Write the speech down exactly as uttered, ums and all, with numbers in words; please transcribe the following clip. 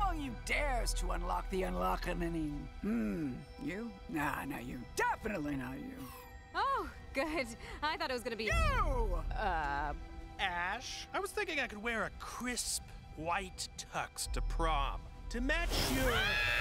among you dares to unlock the unlockening? Hmm, you? Nah, not you. Definitely not you. Oh, good. I thought it was gonna be... You! Uh... Ash, I was thinking I could wear a crisp white tux to prom to match your...